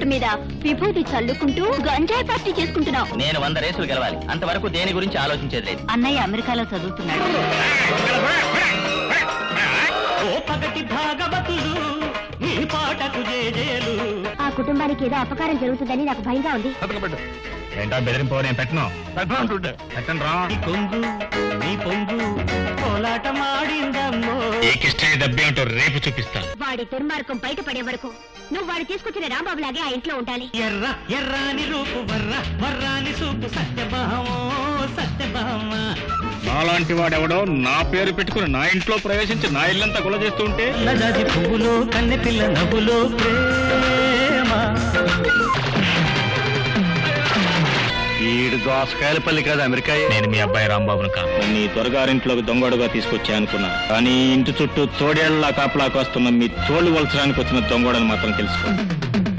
బొట్టు మీద విభూతి చల్లుకుంటూ గంజాయి పార్టీ చేసుకుంటున్నావు. నేను 100 రేసులు గెలవాలి, అంతవరకు దేని గురించి ఆలోచించేది లేదు. అన్నయ్య అమెరికాలో చదువుతున్నాడు. ఆ కుటుంబానికి ఏదో అపకారం జరుగుతుందని నాకు భయంగా ఉంది. ఏంటో బెదిరింపో, నేను పెట్టను. పెట్టను రా. ఏకిష్టాయి డబ్బి అంటూ రేపు చూపిస్తాను. వాడి దుర్మార్గం బయటపడే వరకు నువ్వు వాడు తీసుకొచ్చిన రాంబాబు లాగే ఆ ఇంట్లో ఉండాలి. ఎర్ర ఎర్రాని రూపు వర్ర వర్రాని సూపు సత్యభామో సత్యభామ. నాలాంటి వాడెవడో నా పేరు పెట్టుకుని నా ఇంట్లో ప్రవేశించి నా ఇల్లంతా గుల చేస్తూ ఉంటే నది పువ్వులో కన్నె పిల్ల నవ్వులో ప్రేమ. ఈడు దోసకాయల పల్లి కాదు అమెరికా. నేను మీ అబ్బాయి రాంబాబును కాదు. నన్ను ఈ దొరగారింట్లోకి దొంగడుగా తీసుకొచ్చా అనుకున్నా, కానీ ఇంటి చుట్టూ తోడేళ్ల కాపలాకు వస్తున్న మీ తోళ్లు వలసడానికి వచ్చిన దొంగోడని మాత్రం తెలుసుకోండి.